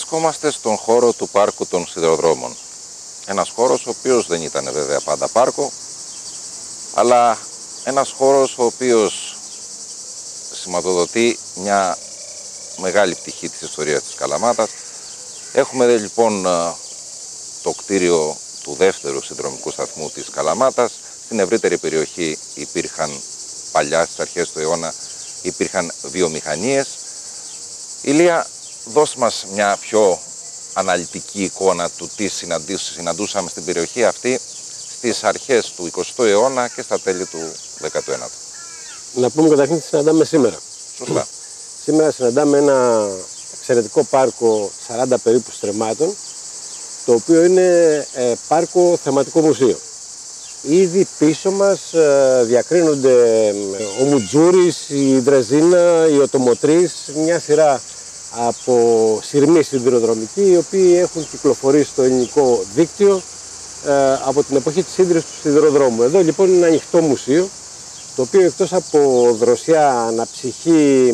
Βρισκόμαστε στον χώρο του πάρκου των σιδηροδρόμων. Ένας χώρος ο οποίος δεν ήταν βέβαια πάντα πάρκο, αλλά ένας χώρος ο οποίος σηματοδοτεί μια μεγάλη πτυχή της ιστορίας της Καλαμάτας. Έχουμε λοιπόν το κτίριο του δεύτερου συνδρομικού σταθμού της Καλαμάτας. Στην ευρύτερη περιοχή υπήρχαν παλιά, στις αρχές του αιώνα, υπήρχαν βιομηχανίες. Ηλία, δώσ' μας μια πιο αναλυτική εικόνα του τι συναντούσαμε στην περιοχή αυτή στις αρχές του 20ου αιώνα και στα τέλη του 19ου. Να πούμε καταρχήν τι συναντάμε σήμερα. Σωστά. Σήμερα συναντάμε ένα εξαιρετικό πάρκο 40 περίπου στρεμμάτων, το οποίο είναι πάρκο θεματικό μουσείο. Ήδη πίσω μας διακρίνονται ο Μουτζούρης, η Δρεζίνα, η Οτομοτρής, μια σειρά από σειρμοί σιδηροδρομικοί, οι οποίοι έχουν κυκλοφορήσει στο ελληνικό δίκτυο από την εποχή της ίδρυσης του σιδηροδρόμου. Εδώ λοιπόν είναι ένα ανοιχτό μουσείο, το οποίο εκτός από δροσιά, αναψυχή,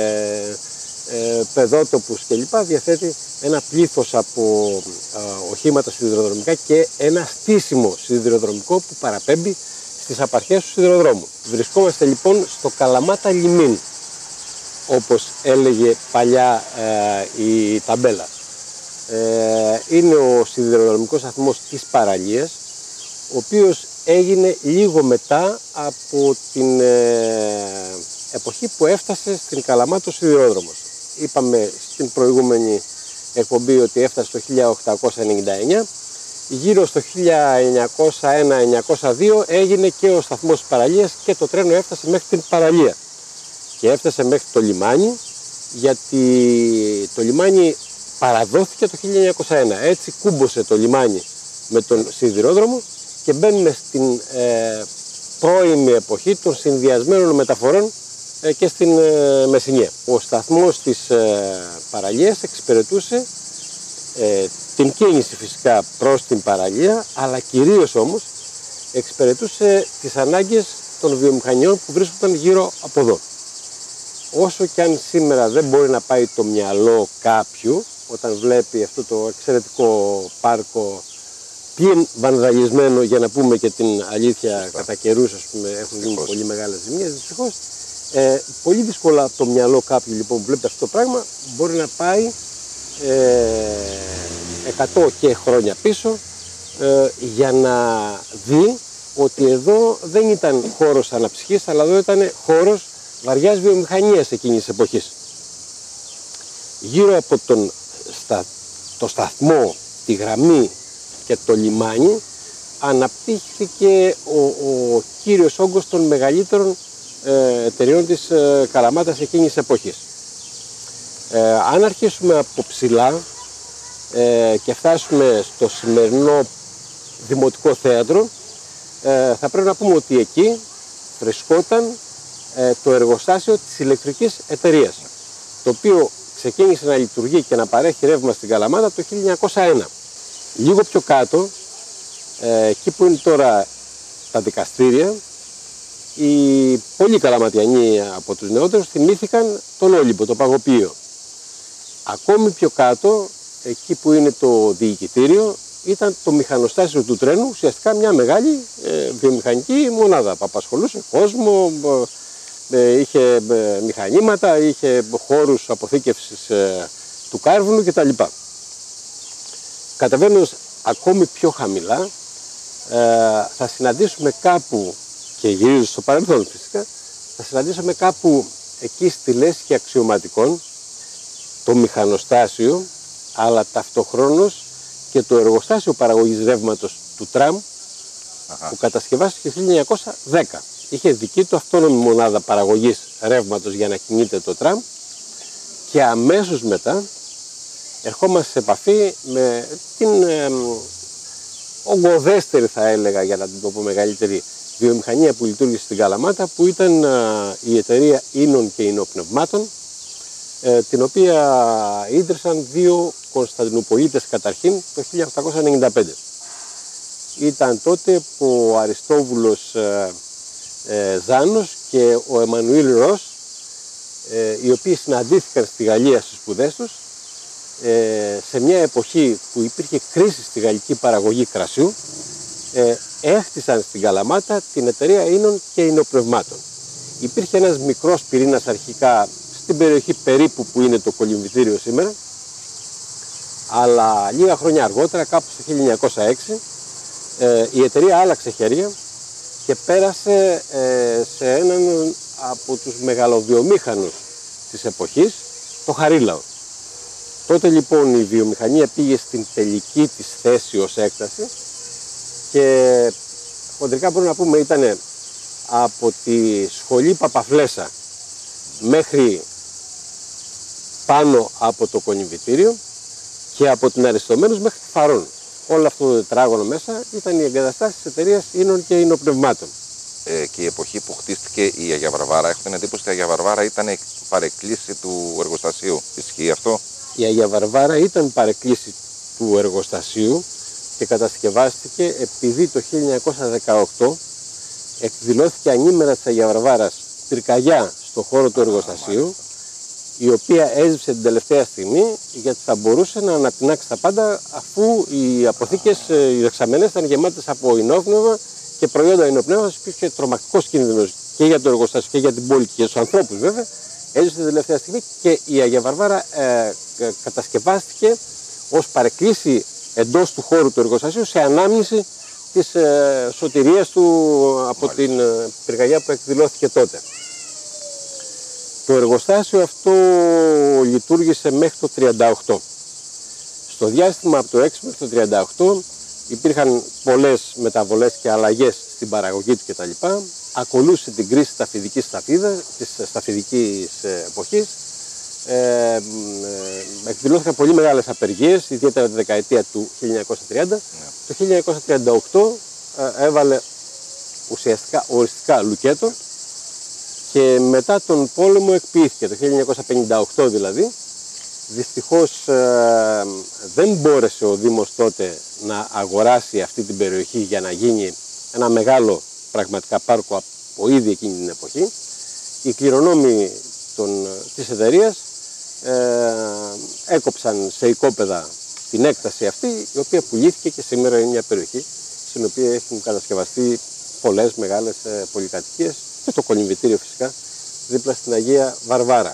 παιδότοπους κλπ. Διαθέτει ένα πλήθος από οχήματα σιδηροδρομικά και ένα στήσιμο σιδηροδρομικό που παραπέμπει στις απαρχές του σιδηροδρόμου. Βρισκόμαστε λοιπόν στο Καλαμάτα Λιμίν, όπως έλεγε παλιά η ταμπέλα. Είναι ο σιδηροδρομικός σταθμός της παραλίας, ο οποίος έγινε λίγο μετά από την εποχή που έφτασε στην Καλαμάτα ο σιδηρόδρομος. Είπαμε στην προηγούμενη εκπομπή ότι έφτασε το 1899. Γύρω στο 1901-1902 έγινε και ο σταθμός της παραλίας και το τρένο έφτασε μέχρι την παραλία. Και έφτασε μέχρι το λιμάνι, γιατί το λιμάνι παραδόθηκε το 1901. Έτσι κούμπωσε το λιμάνι με τον σιδηρόδρομο και μπαίνουμε στην πρώιμη εποχή των συνδυασμένων μεταφορών και στην Μεσσηνία. Ο σταθμός της παραλίας εξυπηρετούσε την κίνηση φυσικά προς την παραλία, αλλά κυρίως όμως εξυπηρετούσε τις ανάγκες των βιομηχανιών που βρίσκονταν γύρω από εδώ. Όσο και αν σήμερα δεν μπορεί να πάει το μυαλό κάποιου όταν βλέπει αυτό το εξαιρετικό πάρκο πλην βανδαλισμένο, για να πούμε και την αλήθεια, κατά καιρούς έχουν γίνει πολύ μεγάλες ζημίες δυστυχώς, πολύ δύσκολα το μυαλό κάποιου λοιπόν που βλέπει αυτό το πράγμα μπορεί να πάει 100 και χρόνια πίσω για να δει ότι εδώ δεν ήταν χώρος αναψυχής, αλλά εδώ ήταν χώρος βαριάς βιομηχανίας εκείνης της εποχής. Γύρω από το σταθμό, τη γραμμή και το λιμάνι αναπτύχθηκε ο κύριος όγκος των μεγαλύτερων εταιρεών της Καλαμάτας εκείνης της εποχής. Αν αρχίσουμε από ψηλά και φτάσουμε στο σημερινό Δημοτικό Θέατρο, θα πρέπει να πούμε ότι εκεί βρισκόταν το εργοστάσιο της ηλεκτρικής εταιρείας, το οποίο ξεκίνησε να λειτουργεί και να παρέχει ρεύμα στην Καλαμάτα το 1901. Λίγο πιο κάτω, εκεί που είναι τώρα τα δικαστήρια, οι πολλοί καλαματιανοί από τους νεότερους θυμήθηκαν τον Όλυμπο, το παγωπείο. Ακόμη πιο κάτω, εκεί που είναι το διοικητήριο, ήταν το μηχανοστάσιο του τρένου, ουσιαστικά μια μεγάλη βιομηχανική μονάδα που απασχολούσε κόσμο, είχε μηχανήματα, είχε χώρους αποθήκευσης του κάρβουνου κτλ. Κατεβαίνοντας ακόμη πιο χαμηλά, θα συναντήσουμε κάπου, και γυρίζω στο παρελθόν φυσικά, θα συναντήσουμε κάπου εκεί στη λέσχη αξιωματικών το μηχανοστάσιο, αλλά ταυτοχρόνως και το εργοστάσιο παραγωγής ρεύματος του τραμ, που κατασκευάστηκε το 1910. Είχε δική του αυτόνομη μονάδα παραγωγής ρεύματος για να κινείται το τραμ και αμέσως μετά ερχόμαστε σε επαφή με την ογκωδέστερη, θα έλεγα, για να την το πω μεγαλύτερη, βιομηχανία που λειτουργήσε στην Καλαμάτα, που ήταν η εταιρεία Ίνων και Ινοπνευμάτων, την οποία ίδρυσαν δύο Κωνσταντινουπολίτες καταρχήν το 1895. Ήταν τότε που ο Αριστόβουλος Ζάνος και ο Εμμανουήλ Ρος, οι οποίοι συναντήθηκαν στη Γαλλία στις σπουδές τους, σε μια εποχή που υπήρχε κρίση στη γαλλική παραγωγή κρασιού, έχτισαν στην Καλαμάτα την εταιρεία Ίνων και Ινοπνευμάτων. Υπήρχε ένας μικρός πυρήνας αρχικά στην περιοχή περίπου που είναι το κολυμβητήριο σήμερα, αλλά λίγα χρόνια αργότερα, κάπου στο 1906, η εταιρεία άλλαξε χέρια και πέρασε σε έναν από τους μεγαλοβιομήχανους της εποχής, το Χαρίλαο. Τότε λοιπόν η βιομηχανία πήγε στην τελική της θέση ως έκταση και χοντρικά μπορούμε να πούμε ήταν από τη σχολή Παπαφλέσσα μέχρι πάνω από το κολυμβητήριο και από την Αριστομένους μέχρι τη Φαρών. Όλο αυτό το τετράγωνο μέσα ήταν οι εγκαταστάσεις της εταιρείας Ίνων και Ινοπνευμάτων. Και η εποχή που χτίστηκε η Αγία Βαρβάρα, έχω την εντύπωση ότι η Αγία Βαρβάρα ήταν παρεκκλήση του εργοστασίου. Ισχύει αυτό? Η Αγία Βαρβάρα ήταν παρεκκλήση του εργοστασίου και κατασκευάστηκε επειδή το 1918 εκδηλώθηκε ανήμερα της Αγία Βαρβάρας πυρκαγιά στον χώρο του εργοστασίου, η οποία έζησε την τελευταία στιγμή γιατί θα μπορούσε να ανατινάξει τα πάντα, αφού οι αποθήκες, οι δεξαμενές ήταν γεμάτες από ινόπνευμα και προϊόντα ινοπνεύματος. Υπήρχε τρομακτικός κίνδυνος και για το εργοστάσιο και για την πόλη και για τους ανθρώπους βέβαια. Έζησε την τελευταία στιγμή και η Αγία Βαρβάρα κατασκευάστηκε ως παρεκκλήση εντός του χώρου του εργοστασίου σε ανάμνηση της σωτηρίας του από την πυρκαγιά που εκδηλώθηκε τότε. Το εργοστάσιο αυτό λειτουργήσε μέχρι το 1938. Στο διάστημα από το 6 μέχρι το 1938 υπήρχαν πολλές μεταβολές και αλλαγές στην παραγωγή του κτλ. Ακολούθησε την κρίση της σταφιδικής εποχής. Εκδηλώθηκαν πολύ μεγάλες απεργίες, ιδιαίτερα τη δεκαετία του 1930. Το 1938 έβαλε ουσιαστικά οριστικά λουκέτο και μετά τον πόλεμο εκποιήθηκε, το 1958 δηλαδή. Δυστυχώς δεν μπόρεσε ο Δήμος τότε να αγοράσει αυτή την περιοχή για να γίνει ένα μεγάλο πραγματικά πάρκο από ήδη εκείνη την εποχή. Οι κληρονόμοι της εταιρείας έκοψαν σε οικόπεδα την έκταση αυτή, η οποία πουλήθηκε και σήμερα είναι μια περιοχή στην οποία έχουν κατασκευαστεί πολλές μεγάλες πολυκατοικίες και το κολυμβητήριο φυσικά δίπλα στην Αγία Βαρβάρα.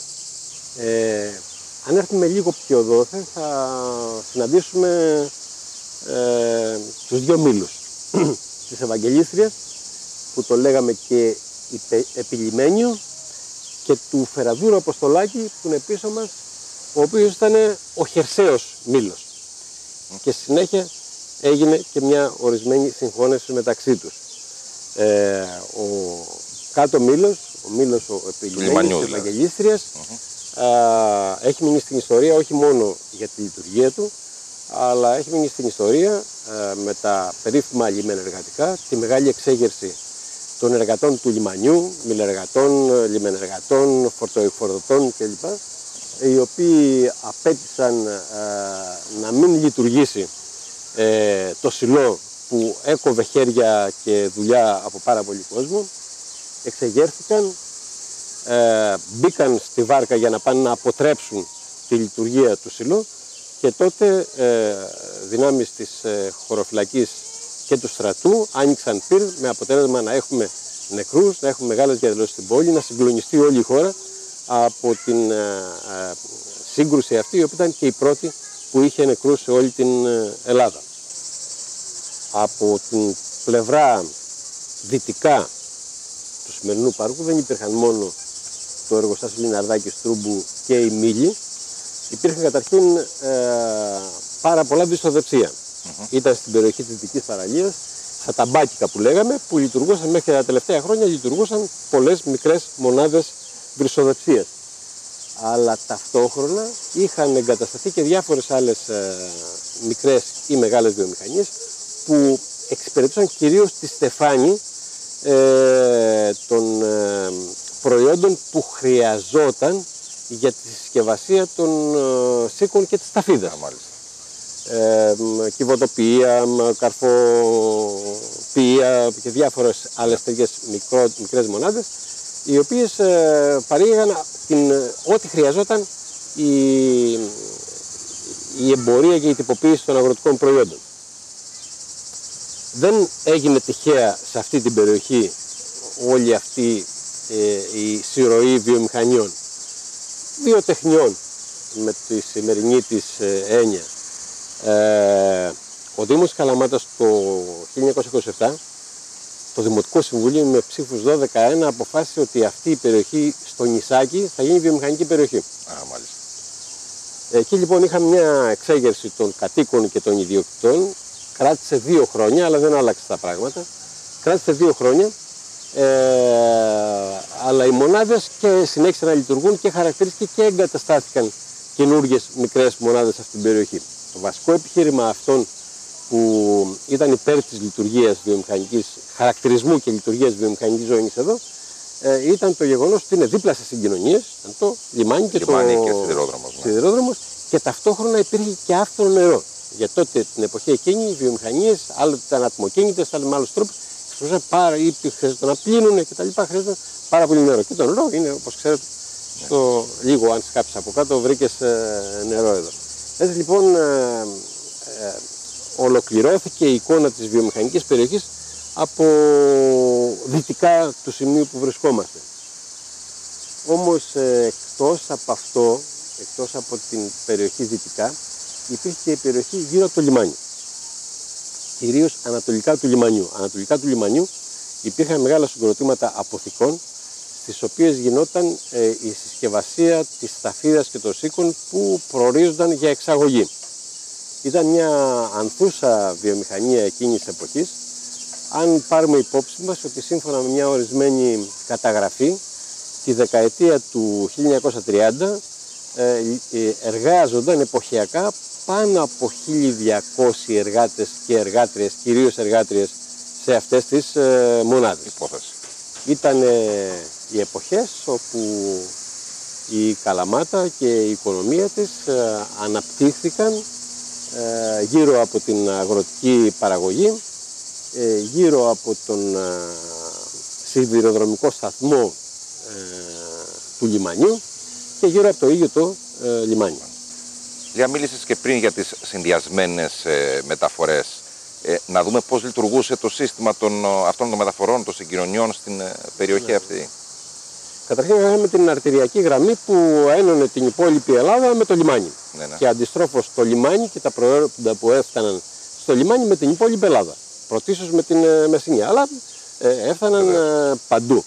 Αν έρθουμε λίγο πιο εδώ θα συναντήσουμε τους δύο μήλους της Ευαγγελίστριας, που το λέγαμε και Επιλημένιο, και του Φεραδούρου Αποστολάκη που είναι πίσω μας, ο οποίος ήταν ο Χερσαίος μήλος. Και στη συνέχεια έγινε και μια ορισμένη συγχώνευση μεταξύ τους. Ο κάτω μήλος, ο μήλος ο Επιλημένιος της Ευαγγελίστριας, έχει μείνει στην ιστορία όχι μόνο για τη λειτουργία του, αλλά έχει μείνει στην ιστορία με τα περίφημα λιμενεργατικά, τη μεγάλη εξέγερση των εργατών του λιμανιού, μιλεργατών, λιμενεργατών, φορτοεκφορτωτών κλπ. Οι οποίοι απέτησαν να μην λειτουργήσει το σιλό που έκοβε χέρια και δουλειά από πάρα πολύ κόσμο. Εξεγέρθηκαν, μπήκαν στη βάρκα για να πάνε να αποτρέψουν τη λειτουργία του σιλό και τότε δυνάμεις της χωροφυλακής και του στρατού άνοιξαν πυρ με αποτέλεσμα να έχουμε νεκρούς, να έχουμε μεγάλες διαδηλώσεις στην πόλη, να συγκλονιστεί όλη η χώρα από την σύγκρουση αυτή, η οποία ήταν και η πρώτη που είχε νεκρούς σε όλη την Ελλάδα. Από την πλευρά δυτικά του σημερινού πάρκου δεν υπήρχαν μόνο το εργοστάσιο Λιναρδάκη Στρούμπου και η Μήλη, υπήρχαν καταρχήν πάρα πολλά βυσοδεψία. Ήταν στην περιοχή της Δυτικής Παραλίας, στα ταμπάκικα που λέγαμε, που λειτουργούσαν μέχρι τα τελευταία χρόνια, λειτουργούσαν πολλές μικρές μονάδες βρυσοδεψίας. Αλλά ταυτόχρονα είχαν εγκατασταθεί και διάφορες άλλες μικρές ή μεγάλες βιομηχανίες που εξυπηρετούσαν κυρίως τη στεφάνη των προϊόντων που χρειαζόταν για τη συσκευασία των σίκων και της ταφίδας. Κυβωτοποιία, καρφοποιία και διάφορες άλλες τέτοιες μικρές μονάδες, οι οποίες παρήγαγαν ό,τι χρειαζόταν η εμπορία και η τυποποίηση των αγροτικών προϊόντων. Δεν έγινε τυχαία σε αυτή την περιοχή όλη αυτή η συρροή βιομηχανιών, βιοτεχνιών με τη σημερινή της έννοια. Ο Δήμος Καλαμάτας το 1927, το Δημοτικό Συμβούλιο με ψήφους 12-1 αποφάσισε ότι αυτή η περιοχή στο νησάκι θα γίνει βιομηχανική περιοχή. Μάλιστα. Εκεί λοιπόν είχαμε μια εξέγερση των κατοίκων και των ιδιοκτητών. Κράτησε 2 χρόνια, αλλά δεν άλλαξε τα πράγματα. Κράτησε 2 χρόνια, αλλά οι μονάδες και συνέχισαν να λειτουργούν και χαρακτηρίστηκε και εγκαταστάθηκαν καινούργιες μικρές μονάδες σε αυτήν την περιοχή. Το βασικό επιχείρημα αυτών που ήταν υπέρ της λειτουργίας βιομηχανικής, χαρακτηρισμού και λειτουργίας βιομηχανικής ζώνης εδώ, ήταν το γεγονός ότι είναι δίπλα σε συγκοινωνίες, το λιμάνι και το σιδηρόδρομος, και ταυτόχρονα υπήρχε και άφθονο νερό. Για τότε την εποχή εκείνη οι βιομηχανίες, άλλο ήταν ατμοκίνητες, άλλο με άλλους τρόπους, χρειάζεται να πλύνουν κτλ. Χρειάζεται πάρα πολύ νερό. Και το νερό είναι, όπως ξέρετε, στο λίγο, αν σκάψεις από κάτω, βρήκες νερό εδώ. Έτσι λοιπόν ολοκληρώθηκε η εικόνα της βιομηχανικής περιοχής από δυτικά του σημείου που βρισκόμαστε. Όμως εκτός από αυτό, εκτός από την περιοχή δυτικά, υπήρχε και η περιοχή γύρω από το λιμάνι. Κυρίως ανατολικά του λιμανιού. Ανατολικά του λιμανιού υπήρχαν μεγάλα συγκροτήματα αποθηκών, στις οποίες γινόταν η συσκευασία της σταφίδας και των σίκων που προορίζονταν για εξαγωγή. Ήταν μια ανθούσα βιομηχανία εκείνης της εποχής, αν πάρουμε υπόψη μας ότι σύμφωνα με μια ορισμένη καταγραφή, τη δεκαετία του 1930 εργάζονταν εποχιακά πάνω από 1.200 εργάτες και εργάτριες, κυρίως εργάτριες, σε αυτές τις μονάδες. Ήταν οι εποχές όπου η Καλαμάτα και η οικονομία της αναπτύχθηκαν γύρω από την αγροτική παραγωγή, γύρω από τον σιδηροδρομικό σταθμό του λιμανιού και γύρω από το ίδιο το λιμάνι. Μίλησες και πριν για τις συνδυασμένες μεταφορές. Να δούμε πώς λειτουργούσε το σύστημα αυτών των μεταφορών, των συγκοινωνιών στην περιοχή αυτή. Καταρχήν είχαμε την αρτηριακή γραμμή που ένωνε την υπόλοιπη Ελλάδα με το λιμάνι. Και αντιστρόφως το λιμάνι και τα προϊόντα που έφταναν στο λιμάνι με την υπόλοιπη Ελλάδα. Πρωτίστως με την Μεσσηνία, αλλά έφταναν παντού.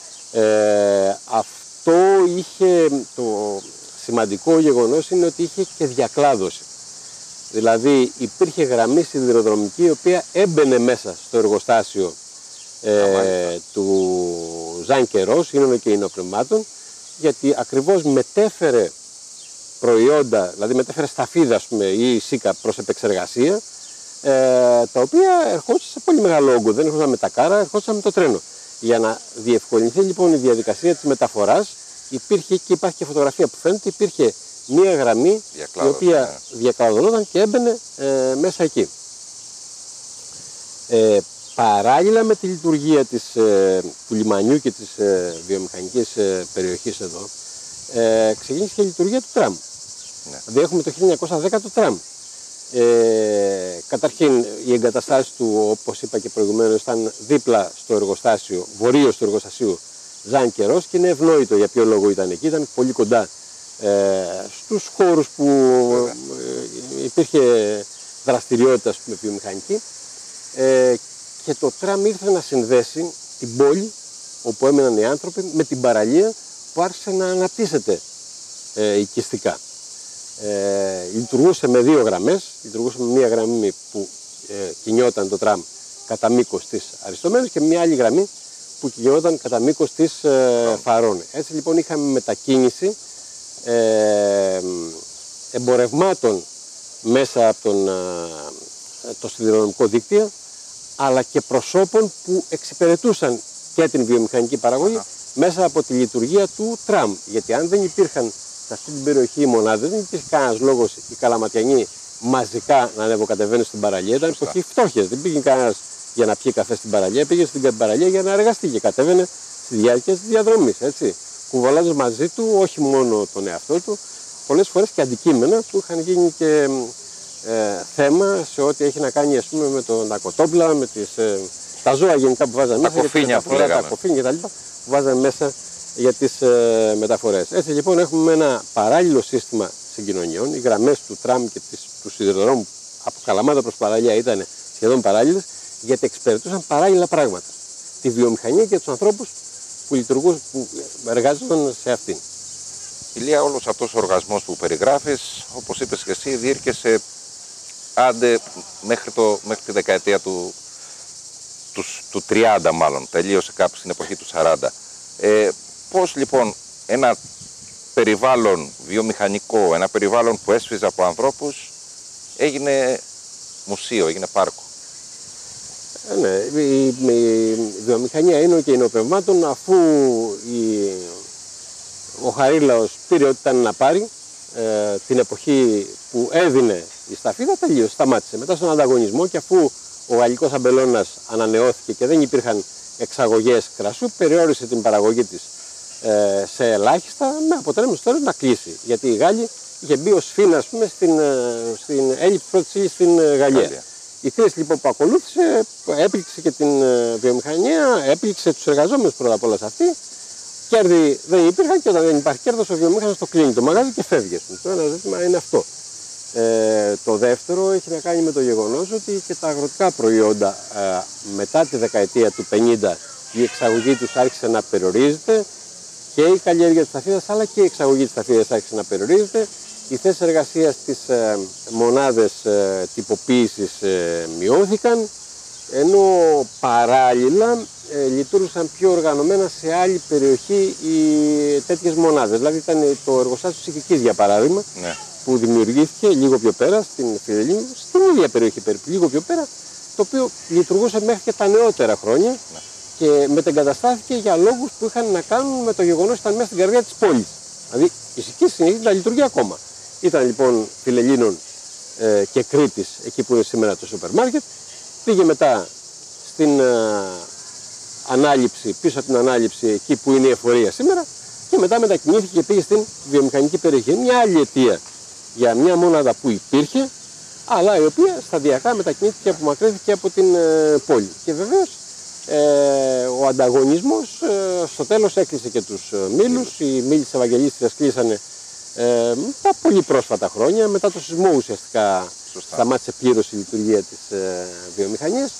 Αυτό είχε, το σημαντικό γεγονός είναι ότι είχε και διακλάδωση. Δηλαδή υπήρχε γραμμή σιδηροδρομική η οποία έμπαινε μέσα στο εργοστάσιο του Ζαν Κερός, ίνων και υνοπνευμάτων, γιατί ακριβώς μετέφερε προϊόντα, δηλαδή μετέφερε σταφίδα ή σίκα προς επεξεργασία, τα οποία ερχόντουσαν σε πολύ μεγάλο όγκο, δεν ερχόντουσαν με τα κάρα, ερχόντουσαν με το τρένο. Για να διευκολυνθεί λοιπόν η διαδικασία της μεταφοράς, υπήρχε και υπάρχει και φωτογραφία που φαίνεται, υπήρχε μία γραμμή η οποία διακλαδωνόταν και έμπαινε μέσα εκεί. Παράλληλα με τη λειτουργία του λιμανιού και της βιομηχανικής περιοχής εδώ, ξεκίνησε και η λειτουργία του τραμ. Δηλαδή έχουμε το 1910 το τραμ. Καταρχήν οι εγκαταστάσεις του, όπως είπα και προηγουμένως, ήταν δίπλα στο εργοστάσιο, βορείως του εργοστασίου Ζαν Κερός, και είναι ευνόητο για ποιο λόγο ήταν εκεί. Ήταν πολύ κοντά στους χώρους που υπήρχε δραστηριότητα βιομηχανική, και το τραμ ήρθε να συνδέσει την πόλη όπου έμεναν οι άνθρωποι με την παραλία που άρχισε να αναπτύσσεται οικιστικά. Λειτουργούσε με 2 γραμμές, λειτουργούσε με μία γραμμή που κινιόταν το τραμ κατά μήκος της Αριστομένους και μία άλλη γραμμή που κινιόταν κατά μήκος της Φαρών. Έτσι λοιπόν είχαμε μετακίνηση εμπορευμάτων μέσα από το σιδηροδρομικό δίκτυο, αλλά και προσώπων που εξυπηρετούσαν και την βιομηχανική παραγωγή μέσα από τη λειτουργία του τραμ. Γιατί αν δεν υπήρχαν σε αυτή την περιοχή οι μονάδες, δεν υπήρχε κανένας λόγος οι Καλαματιανοί μαζικά να ανεβοκατεβαίνουν στην παραλία. Ήταν εποχή φτώχειας. Δεν πήγε κανένας για να πιει καφέ στην παραλία, πήγε στην παραλία για να εργαστεί και κατέβαινε στη διάρκεια της διαδρομής. Κουβαλώντας μαζί του όχι μόνο τον εαυτό του, πολλές φορές και αντικείμενα που είχαν γίνει και θέμα σε ό,τι έχει να κάνει, ας πούμε, με τα κοτόπλα, με τα ζώα γενικά που βάζανε μέσα. Κοφίνια που λέγαμε. Τα κοφίνια κτλ. Που βάζανε μέσα για τις μεταφορές. Έτσι λοιπόν έχουμε ένα παράλληλο σύστημα συγκοινωνιών. Οι γραμμές του τραμ και του σιδηροδρόμου από Καλαμάτα προς Παραλία ήταν σχεδόν παράλληλες, γιατί εξυπηρετούσαν παράλληλα πράγματα. Τη βιομηχανία και τους ανθρώπους που εργάζονταν σε αυτήν. Ηλία, όλος αυτός ο οργασμός που περιγράφεις, όπως είπες και εσύ, διήρκεσε άντε μέχρι τη δεκαετία του 30 μάλλον, τελείωσε κάπου στην εποχή του 40. Πώς λοιπόν ένα περιβάλλον βιομηχανικό, ένα περιβάλλον που έσφιζε από ανθρώπους, έγινε μουσείο, έγινε πάρκο? Ναι, η βιομηχανία είναι και εινοπευμάτων, αφού ο Χαρίλαος πήρε ό,τι ήταν να πάρει, την εποχή που έδινε η σταφίδα τελείωσε, σταμάτησε. Μετά στον ανταγωνισμό, και αφού ο γαλλικός αμπελώνας ανανεώθηκε και δεν υπήρχαν εξαγωγές κρασού, περιόρισε την παραγωγή της σε ελάχιστα, με αποτέλεσμα στο τέλος να κλείσει. Γιατί οι Γάλλοι είχε μπει ως φύνα, ας πούμε, στην έλλειψη πρώτης ύλης στην Γαλλία. Η κρίση λοιπόν που ακολούθησε έπληξε και την βιομηχανία, έπληξε τους εργαζόμενους πρώτα απ' όλα σε αυτή. Κέρδη δεν υπήρχαν, και όταν δεν υπάρχει κέρδος, ο βιομήχανος το κλείνει το μαγάζι και φεύγει. Το ένα ζήτημα είναι αυτό. Το δεύτερο έχει να κάνει με το γεγονός ότι και τα αγροτικά προϊόντα μετά τη δεκαετία του 50 η εξαγωγή τους άρχισε να περιορίζεται, και η καλλιέργεια της σταφίδας αλλά και η εξαγωγή της σταφίδας άρχισε να περιορίζεται. Οι θέσεις εργασίας στις μονάδες τυποποίησης μειώθηκαν, ενώ παράλληλα λειτουργούσαν πιο οργανωμένα σε άλλη περιοχή οι τέτοιες μονάδες. Δηλαδή ήταν το εργοστάσιο της Ιχικής, για παράδειγμα, ναι, που δημιουργήθηκε λίγο πιο πέρα στην Φιλελλήνη, στην ίδια περιοχή περίπου, λίγο πιο πέρα, το οποίο λειτουργούσε μέχρι και τα νεότερα χρόνια, ναι, και μετεγκαταστάθηκε για λόγους που είχαν να κάνουν με το γεγονός ότι ήταν μέσα στην καρδιά της πόλης. Δηλαδή η Ιχική συνεχίζει να λειτουργεί ακόμα. Ήταν λοιπόν Φιλελλήνων και Κρήτης, εκεί που είναι σήμερα το σούπερ μάρκετ, πήγε μετά στην ανάληψη, πίσω από την ανάληψη, εκεί που είναι η εφορία σήμερα, και μετά μετακινήθηκε και πήγε στην βιομηχανική περιοχή. Μια άλλη αιτία για μια μόναδα που υπήρχε, αλλά η οποία σταδιακά μετακινήθηκε και απομακρύνθηκε από την πόλη. Και βεβαίως ο ανταγωνισμός στο τέλος έκλεισε και τους μήλους. Οι μήλοι της Ευαγγελίστριας κλείσανε τα πολύ πρόσφατα χρόνια. Μετά το σεισμό ουσιαστικά σταμάτησε πλήρως η λειτουργία της βιομηχανίας.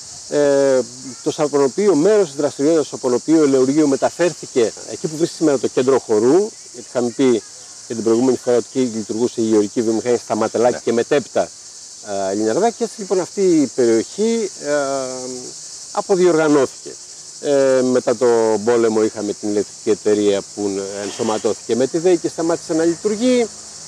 Το σαπονοπείο, μέρος της δραστηριότητας του σαπονοπείου ελαιουργείου μεταφέρθηκε εκεί που βρίσκεται σήμερα το κέντρο χορού, γιατί είχαμε πει και την προηγούμενη φορά ότι εκεί λειτουργούσε η γεωργική βιομηχανία στα Ματελάκη, ναι, και μετέπειτα Λιναρδά, και έτσι λοιπόν αυτή η περιοχή αποδιοργανώθηκε. Μετά το πόλεμο είχαμε την ηλεκτρική εταιρεία που ενσωματώθηκε με τη ΔΕΗ και σταμάτησε να λειτουργεί.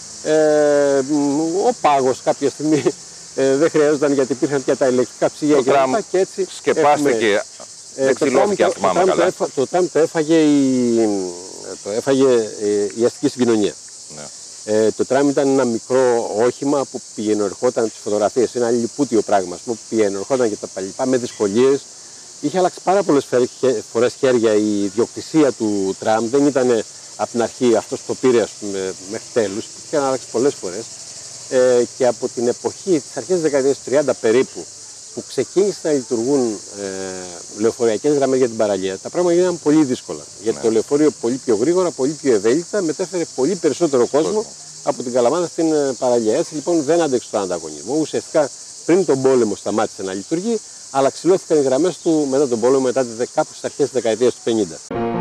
Ο πάγος κάποια στιγμή δεν χρειάζονταν, γιατί υπήρχαν και τα ηλεκτρικά ψυγεία και αυτά, και έτσι σκεπάστηκε, δεν ξυλώθηκε, αν θυμάμαι καλά. Το τραμ το έφαγε η αστική συγκοινωνία. Ναι. Το τραμ ήταν ένα μικρό όχημα που πηγαίνω ερχόταν τις φωτογραφίες, ένα λιπούτιο πράγμα που πηγαίνω ερχόταν και τα λοιπά με δυσκολίες. Είχε αλλάξει πάρα πολλές φορές χέρια η ιδιοκτησία του τραμ, δεν ήταν από την αρχή αυτός που το πήρε, ας πούμε, μέχρι τέλους, είχε αλλάξει πολλές φορές. Και από την εποχή της αρχής της δεκαετίας του 30 περίπου, που ξεκίνησαν να λειτουργούν λεωφοριακές γραμμές για την παραλία, τα πράγματα γίνανε πολύ δύσκολα. Γιατί το λεωφορείο πολύ πιο γρήγορα, πολύ πιο ευέλικτα, μετέφερε πολύ περισσότερο κόσμο από την Καλαμάτα στην παραλία. Έτσι λοιπόν δεν άντεξε τον ανταγωνισμό. Ουσιαστικά πριν τον πόλεμο σταμάτησε να λειτουργεί, αλλά ξυλώθηκαν οι γραμμές του μετά τον πόλεμο, κάπου στις αρχές της δεκαετίας του 50.